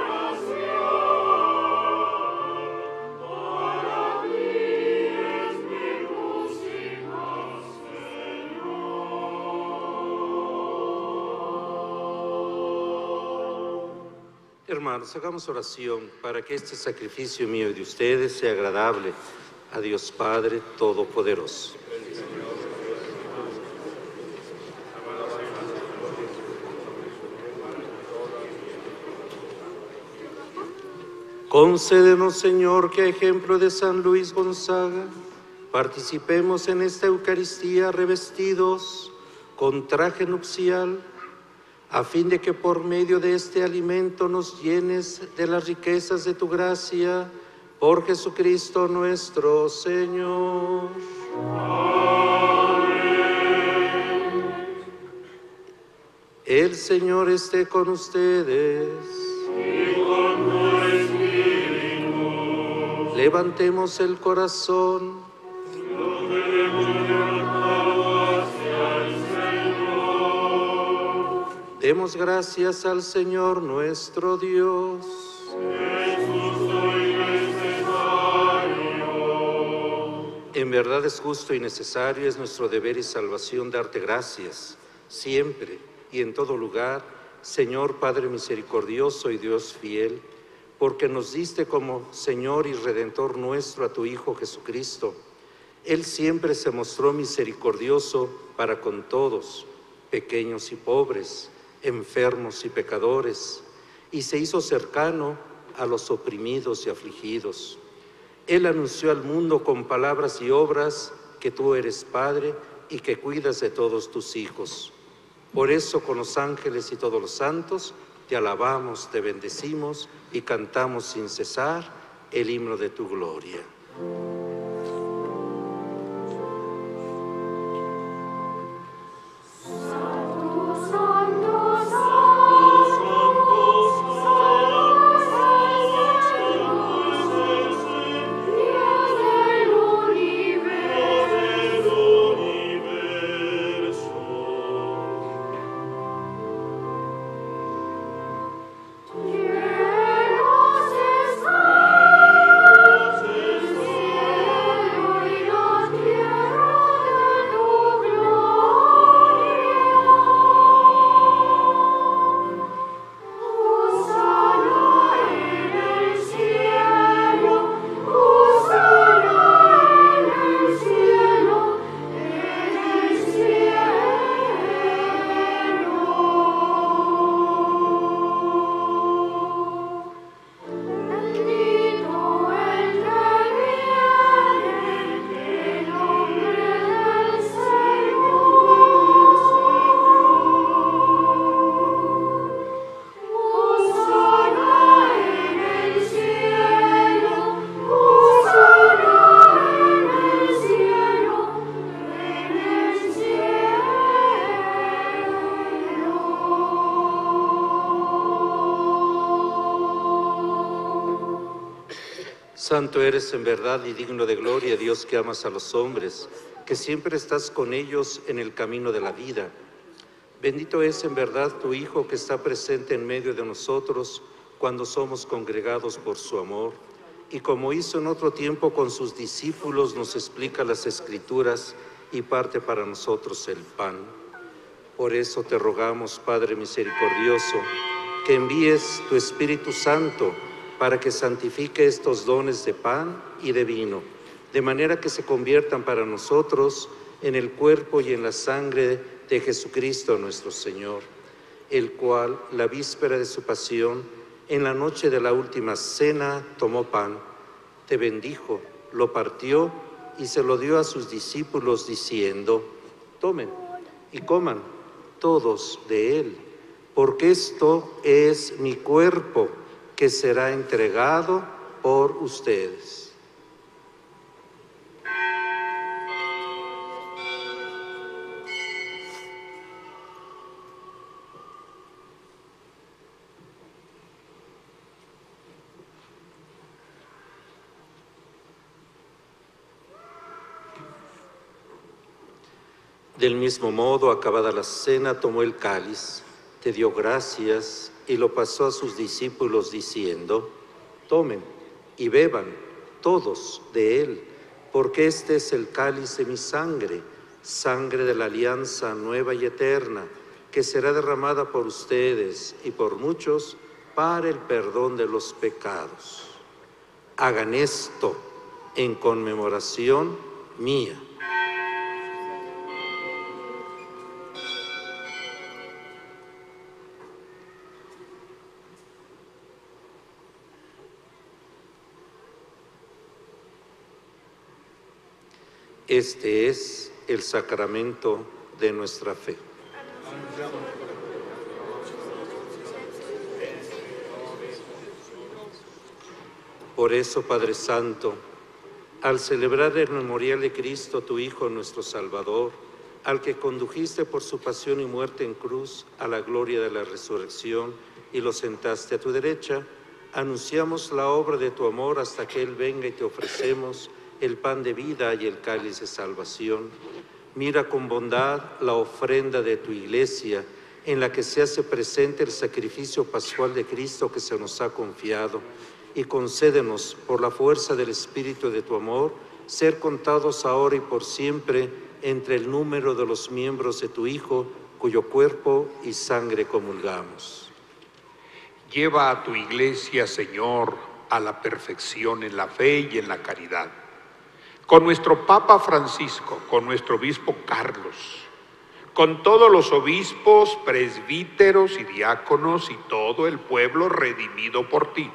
oración. Para ti es mi música, Hermanos, hagamos oración para que este sacrificio mío y de ustedes sea agradable a Dios Padre Todopoderoso. Concédenos, Señor, que a ejemplo de San Luis Gonzaga, participemos en esta Eucaristía revestidos con traje nupcial, a fin de que por medio de este alimento nos llenes de las riquezas de tu gracia, por Jesucristo nuestro Señor. El Señor esté con ustedes. Levantemos el corazón. Demos gracias al Señor nuestro Dios. En verdad es justo y necesario, es nuestro deber y salvación darte gracias, siempre y en todo lugar, Señor Padre misericordioso y Dios fiel, porque nos diste como Señor y Redentor nuestro a tu Hijo Jesucristo. Él siempre se mostró misericordioso para con todos, pequeños y pobres, enfermos y pecadores, y se hizo cercano a los oprimidos y afligidos. Él anunció al mundo con palabras y obras que tú eres Padre y que cuidas de todos tus hijos. Por eso con los ángeles y todos los santos te alabamos, te bendecimos y cantamos sin cesar el himno de tu gloria. Santo eres en verdad y digno de gloria, Dios que amas a los hombres, que siempre estás con ellos en el camino de la vida. Bendito es en verdad tu Hijo que está presente en medio de nosotros cuando somos congregados por su amor, y como hizo en otro tiempo con sus discípulos, nos explica las Escrituras y parte para nosotros el pan. Por eso te rogamos, Padre misericordioso, que envíes tu Espíritu Santo para que santifique estos dones de pan y de vino, de manera que se conviertan para nosotros en el cuerpo y en la sangre de Jesucristo nuestro Señor, el cual, la víspera de su pasión, en la noche de la última cena, tomó pan, te bendijo, lo partió y se lo dio a sus discípulos diciendo: tomen y coman todos de él, porque esto es mi cuerpo que será entregado por ustedes. Del mismo modo, acabada la cena, tomó el cáliz, te dio gracias y lo pasó a sus discípulos diciendo: tomen y beban todos de él, porque este es el cáliz de mi sangre, sangre de la alianza nueva y eterna, que será derramada por ustedes y por muchos para el perdón de los pecados. Hagan esto en conmemoración mía. Este es el sacramento de nuestra fe. Por eso, Padre Santo, al celebrar el memorial de Cristo, tu Hijo, nuestro Salvador, al que condujiste por su pasión y muerte en cruz a la gloria de la resurrección y lo sentaste a tu derecha, anunciamos la obra de tu amor hasta que Él venga, y te ofrecemos el pan de vida y el cáliz de salvación. Mira con bondad la ofrenda de tu Iglesia, en la que se hace presente el sacrificio pascual de Cristo que se nos ha confiado, y concédenos, por la fuerza del Espíritu de tu amor, ser contados ahora y por siempre entre el número de los miembros de tu Hijo, cuyo cuerpo y sangre comulgamos. Lleva a tu Iglesia, Señor, a la perfección en la fe y en la caridad. Con nuestro Papa Francisco, con nuestro obispo Carlos, con todos los obispos, presbíteros y diáconos y todo el pueblo redimido por ti.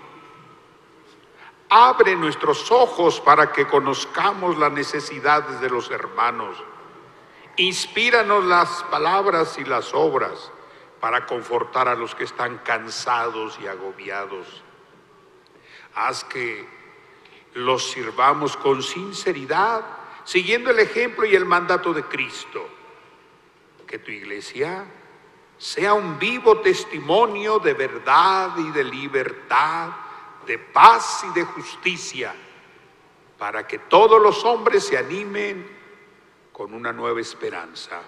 Abre nuestros ojos para que conozcamos las necesidades de los hermanos. Inspíranos las palabras y las obras para confortar a los que están cansados y agobiados. Haz que los sirvamos con sinceridad, siguiendo el ejemplo y el mandato de Cristo. Que tu Iglesia sea un vivo testimonio de verdad y de libertad, de paz y de justicia, para que todos los hombres se animen con una nueva esperanza.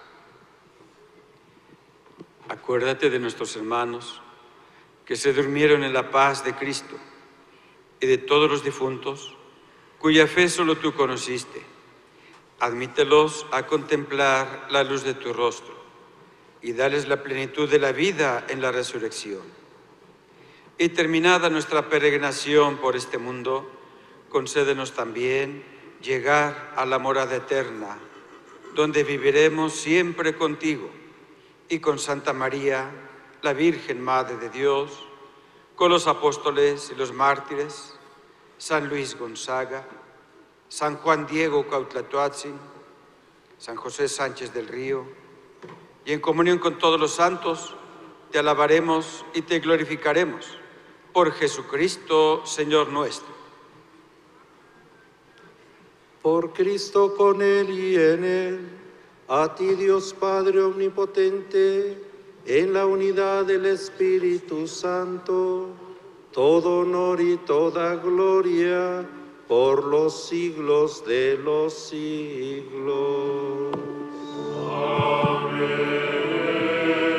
Acuérdate de nuestros hermanos que se durmieron en la paz de Cristo, y de todos los difuntos, cuya fe solo tú conociste. Admítelos a contemplar la luz de tu rostro, y dales la plenitud de la vida en la resurrección. Y terminada nuestra peregrinación por este mundo, concédenos también llegar a la morada eterna, donde viviremos siempre contigo, y con Santa María, la Virgen Madre de Dios, con los apóstoles y los mártires, San Luis Gonzaga, San Juan Diego Cuauhtlatoatzin, San José Sánchez del Río, y en comunión con todos los santos, te alabaremos y te glorificaremos, por Jesucristo, Señor nuestro. Por Cristo, con Él y en Él, a ti Dios Padre Omnipotente, en la unidad del Espíritu Santo, todo honor y toda gloria por los siglos de los siglos. Amén.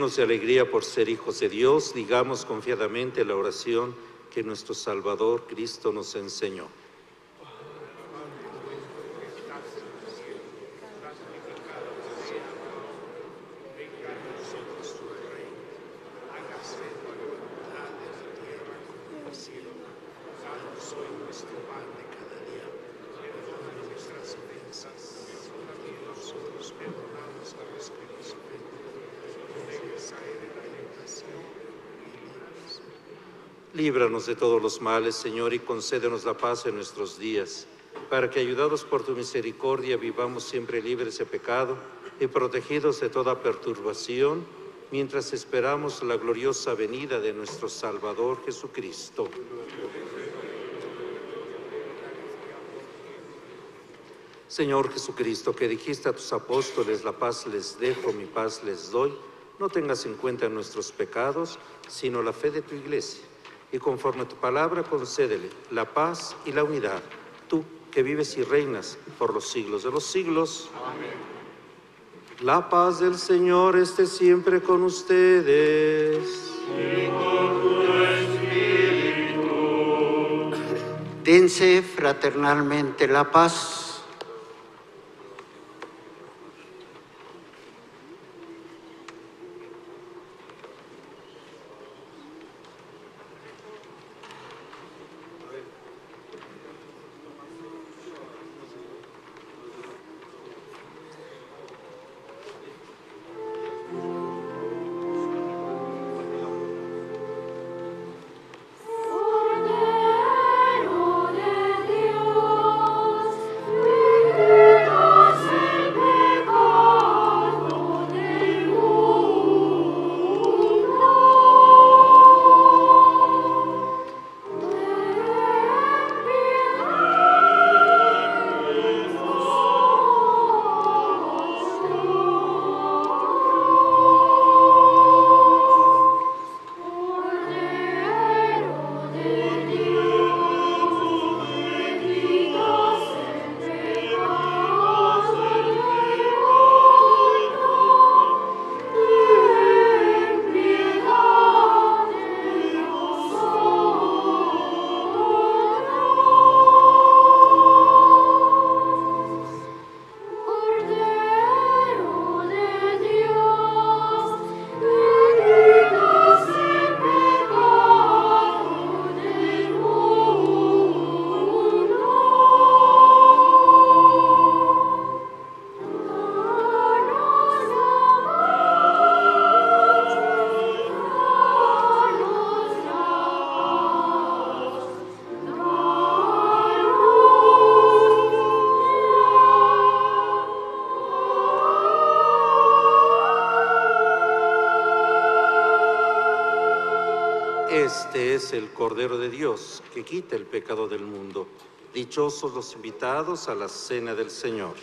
llenos de alegría por ser hijos de Dios, digamos confiadamente la oración que nuestro Salvador Cristo nos enseñó. Líbranos de todos los males, Señor, y concédenos la paz en nuestros días, para que, ayudados por tu misericordia, vivamos siempre libres de pecado y protegidos de toda perturbación, mientras esperamos la gloriosa venida de nuestro Salvador Jesucristo. Señor Jesucristo, que dijiste a tus apóstoles, la paz les dejo, mi paz les doy, no tengas en cuenta nuestros pecados, sino la fe de tu Iglesia. Y conforme a tu palabra, concédele la paz y la unidad, tú que vives y reinas por los siglos de los siglos. Amén. La paz del Señor esté siempre con ustedes. Y con tu espíritu. Dense fraternalmente la paz. Este es el Cordero de Dios, que quita el pecado del mundo. Dichosos los invitados a la cena del Señor.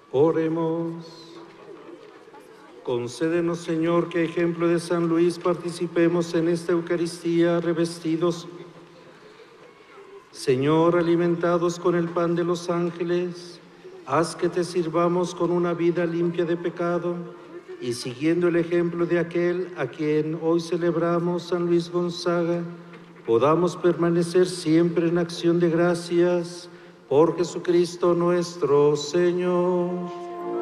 Oremos. Concédenos, Señor, que a ejemplo de San Luis participemos en esta Eucaristía revestidos, Señor, alimentados con el pan de los ángeles. Haz que te sirvamos con una vida limpia de pecado y siguiendo el ejemplo de aquel a quien hoy celebramos, San Luis Gonzaga, podamos permanecer siempre en acción de gracias por Jesucristo nuestro Señor.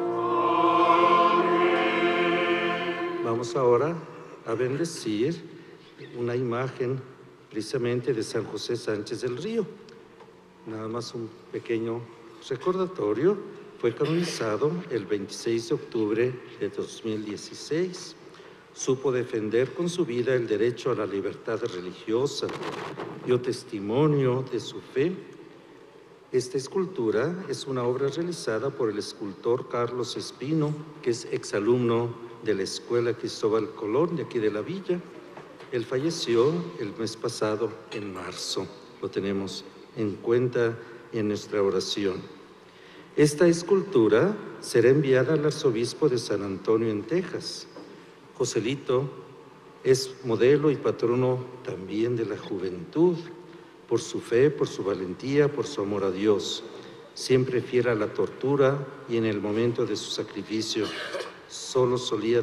Vamos ahora a bendecir una imagen precisamente de San José Sánchez del Río. Nada más un pequeño recordatorio. Fue canonizado el 26 de octubre de 2016. Supo defender con su vida el derecho a la libertad religiosa. Dio testimonio de su fe. Esta escultura es una obra realizada por el escultor Carlos Espino, que es exalumno de la Escuela Cristóbal Colón, de aquí de la villa. Él falleció el mes pasado, en marzo. Lo tenemos en cuenta en nuestra oración. Esta escultura será enviada al arzobispo de San Antonio en Texas. Joselito es modelo y patrono también de la juventud, por su fe, por su valentía, por su amor a Dios. Siempre fiel a la tortura y en el momento de su sacrificio, solo salían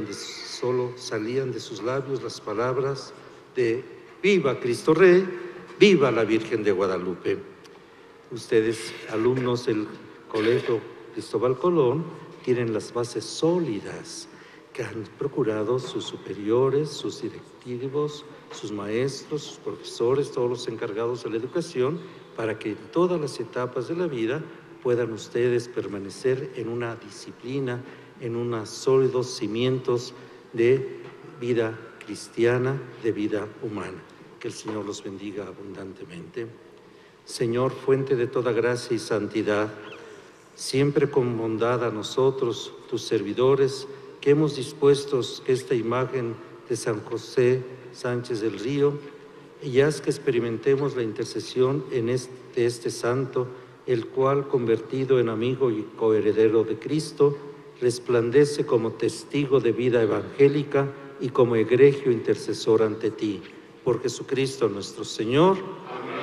de sus labios las palabras de «Viva Cristo Rey, viva la Virgen de Guadalupe». Ustedes, alumnos del Colegio Cristóbal Colón, tienen las bases sólidas que han procurado sus superiores, sus directivos, sus maestros, sus profesores, todos los encargados de la educación, para que en todas las etapas de la vida puedan ustedes permanecer en una disciplina, en unos sólidos cimientos de vida cristiana, de vida humana. Que el Señor los bendiga abundantemente. Señor, fuente de toda gracia y santidad, siempre con bondad a nosotros, tus servidores, que hemos dispuesto esta imagen de San José Sánchez del Río, y haz que experimentemos la intercesión de este santo, el cual, convertido en amigo y coheredero de Cristo, resplandece como testigo de vida evangélica y como egregio intercesor ante ti. Por Jesucristo nuestro Señor. Amén.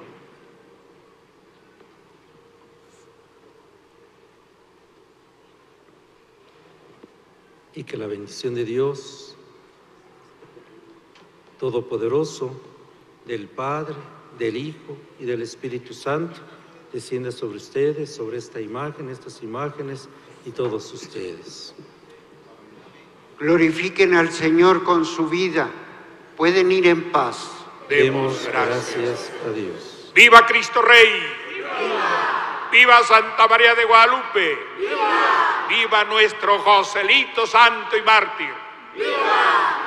Y que la bendición de Dios Todopoderoso, del Padre, del Hijo y del Espíritu Santo, descienda sobre ustedes, sobre esta imagen, estas imágenes y todos ustedes. Glorifiquen al Señor con su vida. Pueden ir en paz. Demos gracias a Dios. ¡Viva Cristo Rey! ¡Viva! ¡Viva Santa María de Guadalupe! ¡Viva! ¡Viva nuestro Joselito santo y mártir! ¡Viva!